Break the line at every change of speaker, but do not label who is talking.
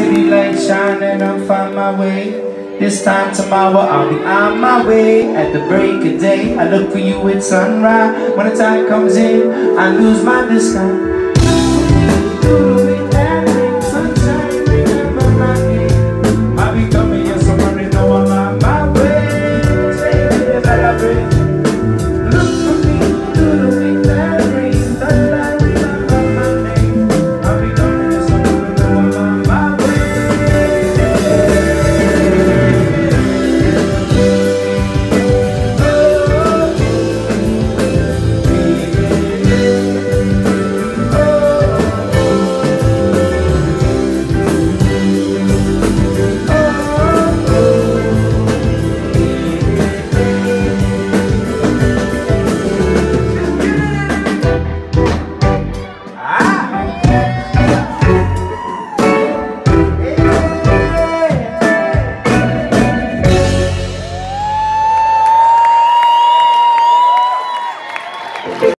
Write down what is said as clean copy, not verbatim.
city lights shine and I'll find my way. This time tomorrow I'll be on my way. At the break of day I look for you at sunrise. When the tide comes in I lose my discount.